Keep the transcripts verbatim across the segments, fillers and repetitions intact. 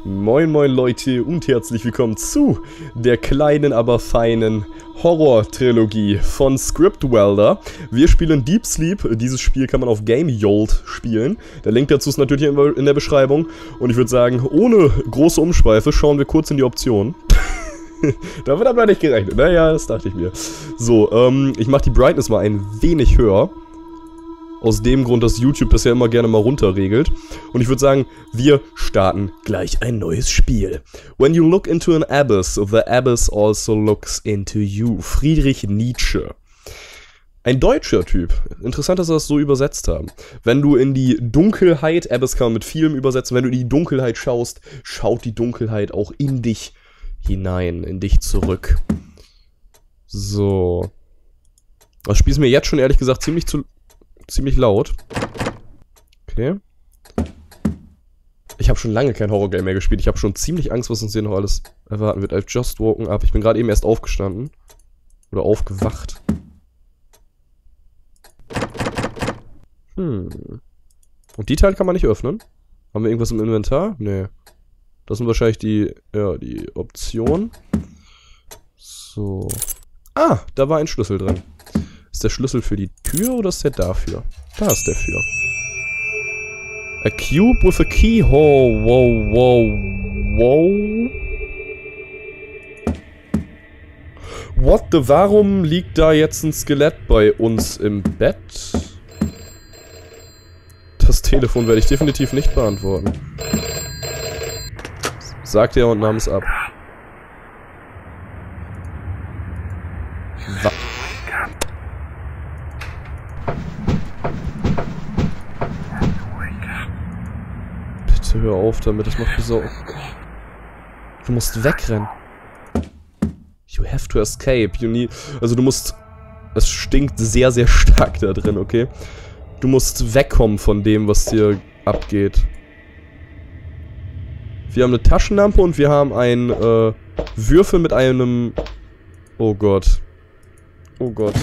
Moin moin Leute und herzlich willkommen zu der kleinen, aber feinen Horror-Trilogie von Scriptwelder. Wir spielen Deep Sleep, dieses Spiel kann man auf GameJolt spielen. Der Link dazu ist natürlich in der Beschreibung. Und ich würde sagen, ohne große Umschweife schauen wir kurz in die Optionen. Damit hat man nicht gerechnet, naja, das dachte ich mir. So, ähm, ich mache die Brightness mal ein wenig höher. Aus dem Grund, dass YouTube das ja immer gerne mal runterregelt. Und ich würde sagen, wir starten gleich ein neues Spiel. When you look into an abyss, the abyss also looks into you. Friedrich Nietzsche. Ein deutscher Typ. Interessant, dass sie das so übersetzt haben. Wenn du in die Dunkelheit, Abyss kann man mit vielem übersetzen, wenn du in die Dunkelheit schaust, schaut die Dunkelheit auch in dich hinein, in dich zurück. So. Das Spiel ist mir jetzt schon ehrlich gesagt ziemlich zu... ziemlich laut. Okay. Ich habe schon lange kein Horror-Game mehr gespielt. Ich habe schon ziemlich Angst, was uns hier noch alles erwarten wird. I've just woken up. Ich bin gerade eben erst aufgestanden. Oder aufgewacht. Hm. Und die Teile kann man nicht öffnen. Haben wir irgendwas im Inventar? Nee. Das sind wahrscheinlich die, ja, die Optionen. So. Ah, da war ein Schlüssel drin. Ist der Schlüssel für die Tür oder ist der dafür? Da ist der für. A cube with a keyhole. Wow, wow, wow. What the? Warum liegt da jetzt ein Skelett bei uns im Bett? Das Telefon werde ich definitiv nicht beantworten. Sagt er und nahm es ab. Was? Hör auf damit, das macht mich so... Du musst wegrennen. You have to escape. You need... Also du musst... Es stinkt sehr, sehr stark da drin, okay? Du musst wegkommen von dem, was dir abgeht. Wir haben eine Taschenlampe und wir haben einen äh, Würfel mit einem... Oh Gott. Oh Gott.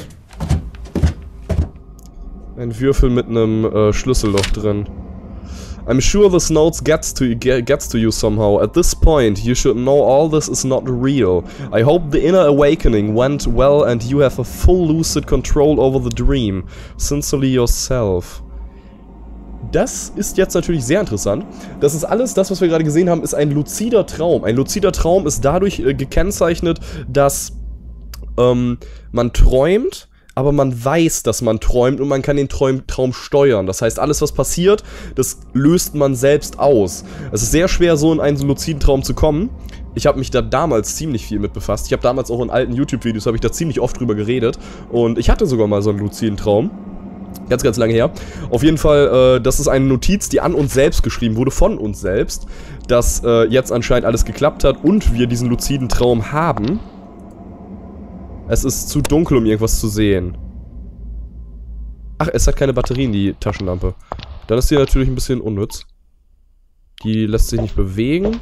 Ein Würfel mit einem äh, Schlüsselloch drin. I'm sure this note gets to, gets to you somehow. At this point, you should know all this is not real. I hope the inner awakening went well and you have a full lucid control over the dream. Sincerely yourself. Das ist jetzt natürlich sehr interessant. Das ist alles, das was wir gerade gesehen haben, ist ein luzider Traum. Ein luzider Traum ist dadurch äh, gekennzeichnet, dass ähm, man träumt, aber man weiß, dass man träumt und man kann den Traum, Traum steuern. Das heißt, alles was passiert, das löst man selbst aus. Es ist sehr schwer, so in einen luziden Traum zu kommen. Ich habe mich da damals ziemlich viel mit befasst. Ich habe damals auch in alten YouTube-Videos, habe ich da ziemlich oft drüber geredet. Und ich hatte sogar mal so einen luziden Traum. Ganz, ganz lange her. Auf jeden Fall, äh, das ist eine Notiz, die an uns selbst geschrieben wurde, von uns selbst. Dass äh, jetzt anscheinend alles geklappt hat und wir diesen luziden Traum haben. Es ist zu dunkel, um irgendwas zu sehen. Ach, es hat keine Batterien, die Taschenlampe. Dann ist die natürlich ein bisschen unnütz. Die lässt sich nicht bewegen.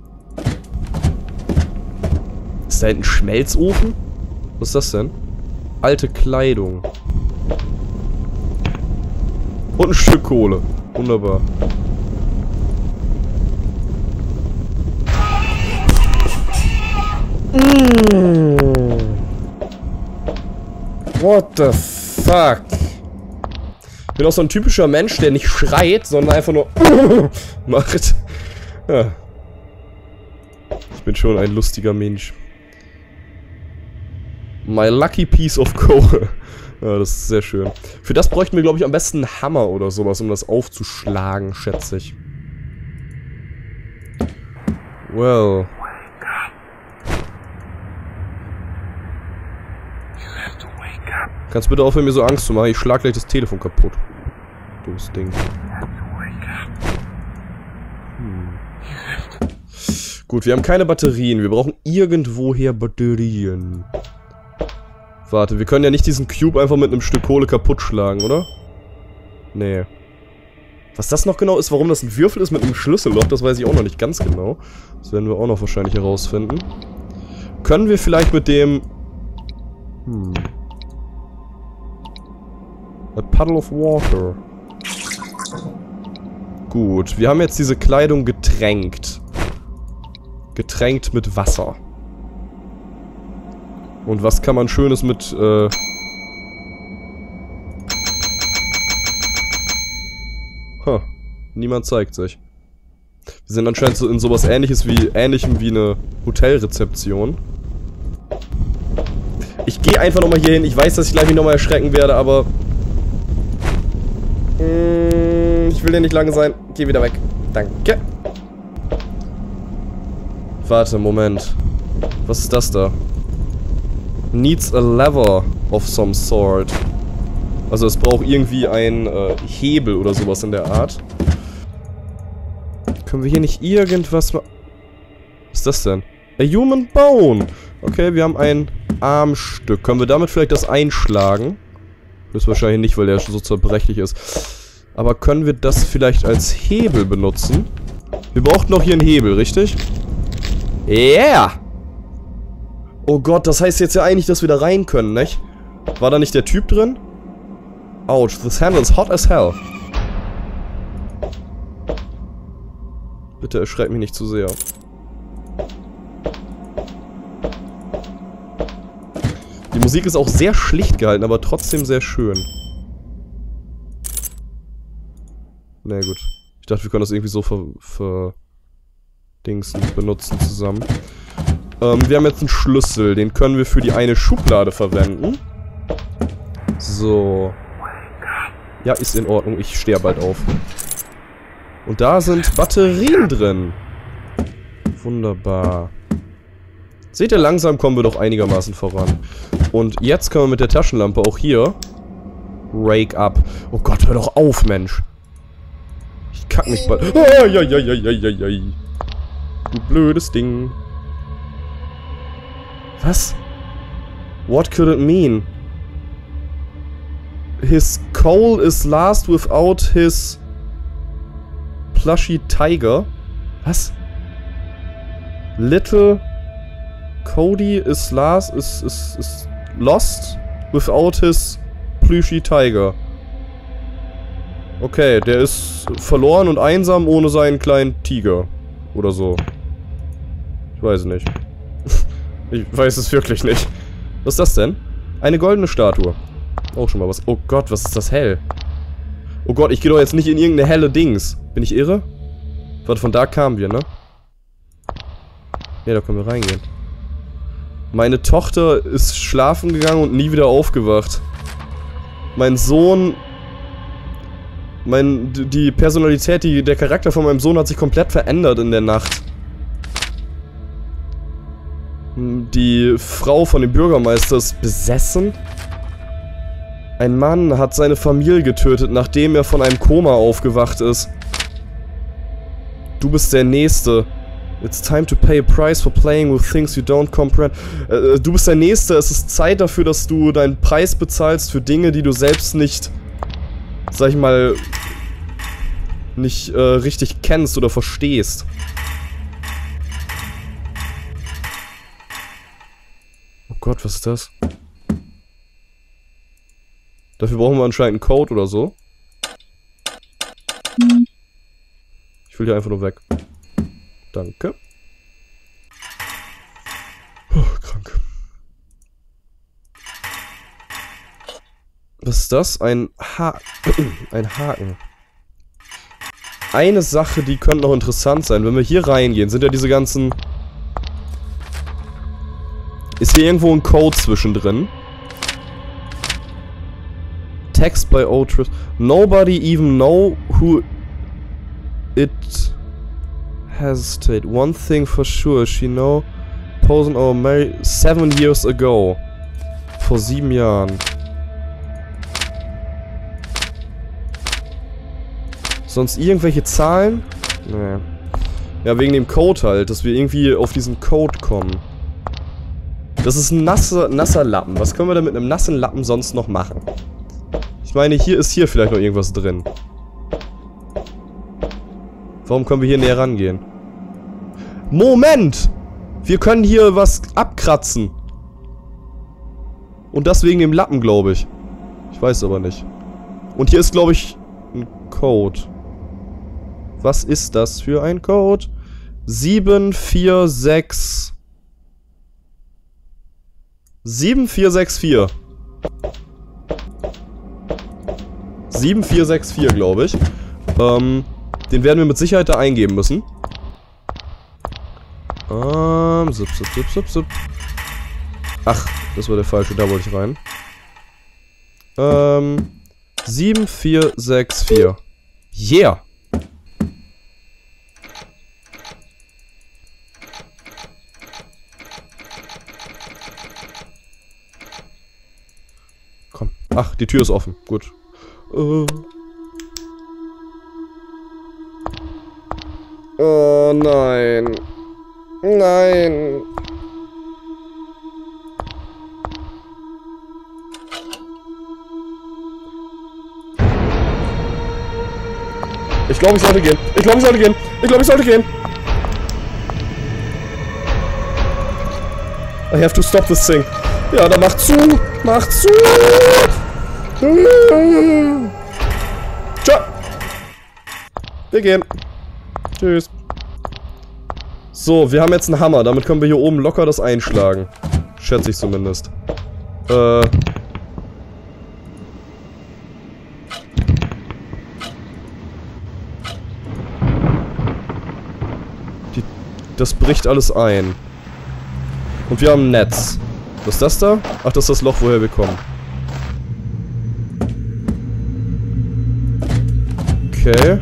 Ist da hinten ein Schmelzofen? Was ist das denn? Alte Kleidung. Und ein Stück Kohle. Wunderbar. Mmh. What the fuck? Ich bin auch so ein typischer Mensch, der nicht schreit, sondern einfach nur macht. Ja. Ich bin schon ein lustiger Mensch. My lucky piece of coal. Ja, das ist sehr schön. Für das bräuchten wir, glaube ich, am besten einen Hammer oder sowas, um das aufzuschlagen, schätze ich. Well. Kannst bitte aufhören, mir so Angst zu machen? Ich schlag gleich das Telefon kaputt. Dummes Ding. Hm. Gut, wir haben keine Batterien. Wir brauchen irgendwoher Batterien. Warte, wir können ja nicht diesen Cube einfach mit einem Stück Kohle kaputt schlagen, oder? Nee. Was das noch genau ist, warum das ein Würfel ist mit einem Schlüsselloch, das weiß ich auch noch nicht ganz genau. Das werden wir auch noch wahrscheinlich herausfinden. Können wir vielleicht mit dem... Hm... A puddle of water. Gut, wir haben jetzt diese Kleidung getränkt. Getränkt mit Wasser. Und was kann man Schönes mit, äh... Huh. Niemand zeigt sich. Wir sind anscheinend so in sowas ähnliches wie, ähnlichem wie eine Hotelrezeption. Ich gehe einfach nochmal hier hin. Ich weiß, dass ich gleich mich nochmal erschrecken werde, aber... Mm, ich will hier nicht lange sein. Geh wieder weg. Danke. Warte, Moment. Was ist das da? Needs a lever of some sort. Also es braucht irgendwie einen äh, Hebel oder sowas in der Art. Können wir hier nicht irgendwas ma... Was ist das denn? A human bone! Okay, wir haben ein Armstück. Können wir damit vielleicht das einschlagen? Das wahrscheinlich nicht, weil der schon so zerbrechlich ist. Aber können wir das vielleicht als Hebel benutzen? Wir brauchten noch hier einen Hebel, richtig? Yeah! Oh Gott, das heißt jetzt ja eigentlich, dass wir da rein können, nicht? War da nicht der Typ drin? Ouch, this handle is hot as hell. Bitte erschreck mich nicht zu sehr. Die Musik ist auch sehr schlicht gehalten, aber trotzdem sehr schön. Na gut. Ich dachte, wir können das irgendwie so ver... ver Dingsen benutzen zusammen. Ähm, wir haben jetzt einen Schlüssel. Den können wir für die eine Schublade verwenden. So. Ja, ist in Ordnung. Ich stehe bald auf. Und da sind Batterien drin. Wunderbar. Seht ihr, langsam kommen wir doch einigermaßen voran. Und jetzt können wir mit der Taschenlampe auch hier Rake up. Oh Gott, hör doch auf, Mensch. Ich kack mich bald. Oh, ja, ja, ja, ja, ja, ja. Du blödes Ding. Was? What could it mean? His coal is last without his plushy tiger. Was? Little Cody is last is is is lost without his plushy tiger. Okay, der ist verloren und einsam ohne seinen kleinen Tiger. Oder so. Ich weiß es nicht. Ich weiß es wirklich nicht. Was ist das denn? Eine goldene Statue. Auch schon mal was. Oh Gott, was ist das hell? Oh Gott, ich gehe doch jetzt nicht in irgendeine helle Dings. Bin ich irre? Warte, von da kamen wir, ne? Ja, da können wir reingehen. Meine Tochter ist schlafen gegangen und nie wieder aufgewacht. Mein Sohn... Mein... Die Personalität, die, der Charakter von meinem Sohn hat sich komplett verändert in der Nacht. Die Frau von dem Bürgermeister ist besessen. Ein Mann hat seine Familie getötet, nachdem er von einem Koma aufgewacht ist. Du bist der Nächste. It's time to pay a price for playing with things you don't comprehend. Äh, du bist der Nächste. Es ist Zeit dafür, dass du deinen Preis bezahlst für Dinge, die du selbst nicht, sag ich mal, nicht äh, richtig kennst oder verstehst. Oh Gott, was ist das? Dafür brauchen wir anscheinend einen Code oder so. Ich will hier einfach nur weg. Danke. Oh, krank. Was ist das? Ein Ha... ein Haken. Eine Sache, die könnte noch interessant sein. Wenn wir hier reingehen, sind ja diese ganzen... Ist hier irgendwo ein Code zwischendrin? Text by Otris. Nobody even know who it hesitate. One thing for sure, she know posing our Mary seven years ago. Vor sieben Jahren. Sonst irgendwelche Zahlen? Nee. Ja, wegen dem Code halt, dass wir irgendwie auf diesen Code kommen. Das ist ein nasser, nasser Lappen. Was können wir da mit einem nassen Lappen sonst noch machen? Ich meine, hier ist hier vielleicht noch irgendwas drin. Warum können wir hier näher rangehen? Moment! Wir können hier was abkratzen. Und das wegen dem Lappen, glaube ich. Ich weiß aber nicht. Und hier ist, glaube ich, ein Code. Was ist das für ein Code? sieben, vier, sechs... sieben, vier, sechs, vier. sieben, vier, sechs, vier, glaube ich. Ähm, den werden wir mit Sicherheit da eingeben müssen. Ähm, zip, zip, zip, zip, zip. Ach, das war der falsche, da wollte ich rein. Ähm, sieben, vier, sechs, vier. Yeah! Komm. Ach, die Tür ist offen. Gut. Uh. Oh nein. Nein. Ich glaube, ich sollte gehen. Ich glaube, ich sollte gehen. Ich glaube, ich sollte gehen. I have to stop this thing. Ja, dann mach zu. Mach zu. Ciao. Wir gehen. Tschüss. So, wir haben jetzt einen Hammer. Damit können wir hier oben locker das einschlagen. Schätze ich zumindest. Äh... Die, das bricht alles ein. Und wir haben ein Netz. Was ist das da? Ach, das ist das Loch, woher wir kommen. Okay.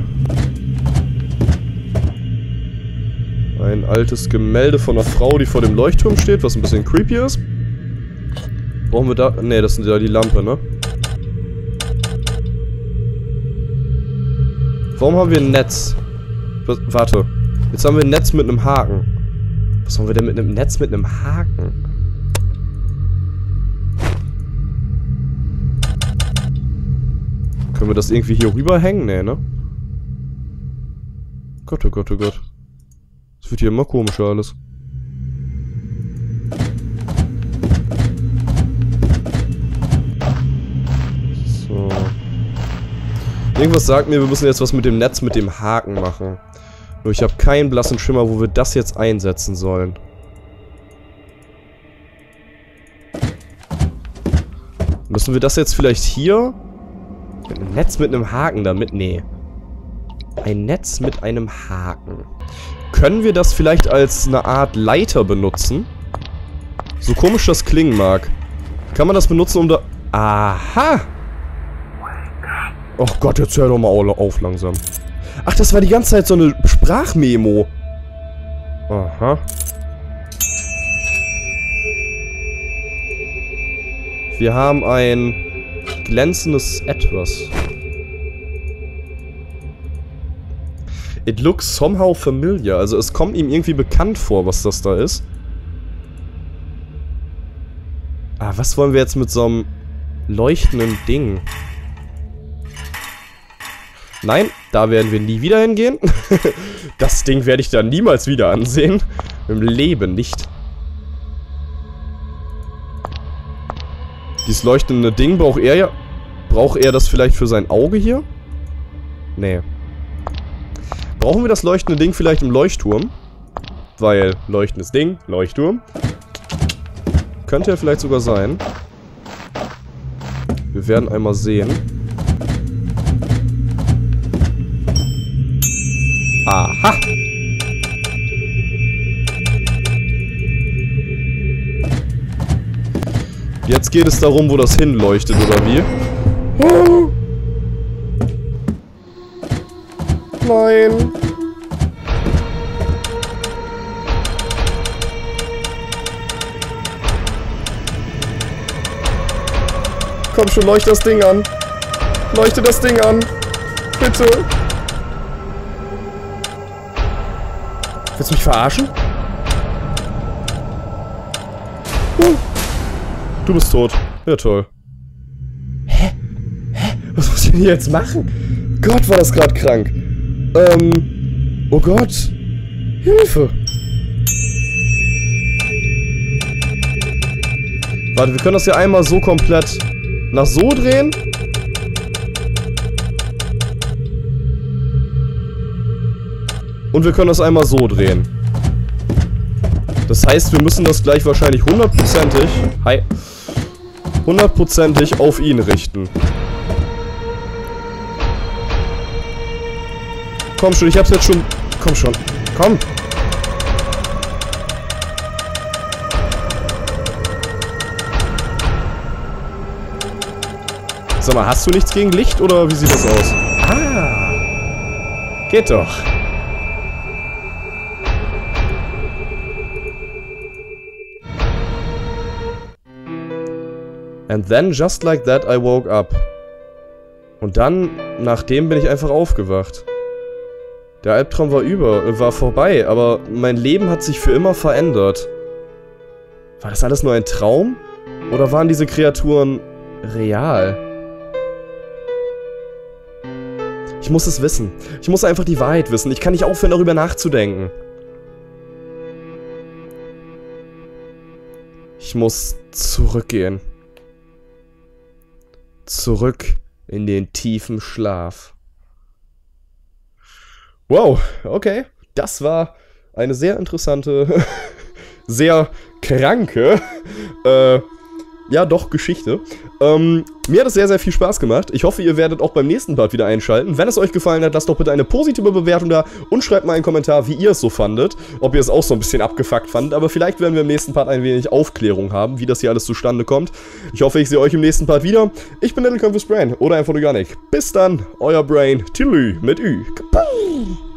Ein altes Gemälde von einer Frau, die vor dem Leuchtturm steht, was ein bisschen creepy ist. Brauchen wir da... Ne, das sind ja die Lampe, ne? Warum haben wir ein Netz? Was, warte. Jetzt haben wir ein Netz mit einem Haken. Was haben wir denn mit einem Netz mit einem Haken? Können wir das irgendwie hier rüberhängen? Nee, ne? Gott, oh Gott, oh Gott. Das wird hier immer komischer alles. So. Irgendwas sagt mir, wir müssen jetzt was mit dem Netz mit dem Haken machen. Nur ich habe keinen blassen Schimmer, wo wir das jetzt einsetzen sollen. Müssen wir das jetzt vielleicht hier... Mit einem Netz mit einem Haken damit? Nee. Ein Netz mit einem Haken. Können wir das vielleicht als eine Art Leiter benutzen? So komisch das klingen mag. Kann man das benutzen, um da... Aha! Och Gott, jetzt hör doch mal auf langsam. Ach, das war die ganze Zeit so eine Sprachmemo. Aha. Wir haben ein glänzendes Etwas. It looks somehow familiar. Also es kommt ihm irgendwie bekannt vor, was das da ist. Ah, was wollen wir jetzt mit so einem leuchtenden Ding? Nein, da werden wir nie wieder hingehen. Das Ding werde ich dann niemals wieder ansehen. Im Leben nicht. Dieses leuchtende Ding braucht er ja... Braucht er das vielleicht für sein Auge hier? Nee. Brauchen wir das leuchtende Ding vielleicht im Leuchtturm? Weil, leuchtendes Ding, Leuchtturm. Könnte ja vielleicht sogar sein. Wir werden einmal sehen. Aha! Jetzt geht es darum, wo das hinleuchtet, oder wie? Oh. Nein! Komm schon, leuchte das Ding an! Leuchte das Ding an! Bitte! Willst du mich verarschen? Uh. Du bist tot. Ja, toll. Hä? Hä? Was muss ich denn jetzt machen? Gott, war das gerade krank. Ähm. Oh Gott. Hilfe. Warte, wir können das ja einmal so komplett nach so drehen. Und wir können das einmal so drehen. Das heißt, wir müssen das gleich wahrscheinlich hundertprozentig... Hi. hundertprozentig auf ihn richten. Komm schon, ich hab's jetzt schon... Komm schon. Komm. Sag mal, hast du nichts gegen Licht oder wie sieht das aus? Ah. Geht doch. And then, just like that, I woke up. Und dann, nachdem bin ich einfach aufgewacht. Der Albtraum war über, war vorbei, aber mein Leben hat sich für immer verändert. War das alles nur ein Traum? Oder waren diese Kreaturen real? Ich muss es wissen. Ich muss einfach die Wahrheit wissen. Ich kann nicht aufhören, darüber nachzudenken. Ich muss zurückgehen. Zurück in den tiefen Schlaf. Wow, okay. Das war eine sehr interessante, sehr kranke, äh, ja doch, Geschichte. Ähm, mir hat es sehr, sehr viel Spaß gemacht. Ich hoffe, ihr werdet auch beim nächsten Part wieder einschalten. Wenn es euch gefallen hat, lasst doch bitte eine positive Bewertung da und schreibt mal einen Kommentar, wie ihr es so fandet. Ob ihr es auch so ein bisschen abgefuckt fandet. Aber vielleicht werden wir im nächsten Part ein wenig Aufklärung haben, wie das hier alles zustande kommt. Ich hoffe, ich sehe euch im nächsten Part wieder. Ich bin Little Confused Brain oder einfach nur Yannick. Bis dann, euer Brain. Tschüss mit Ü. Kapung.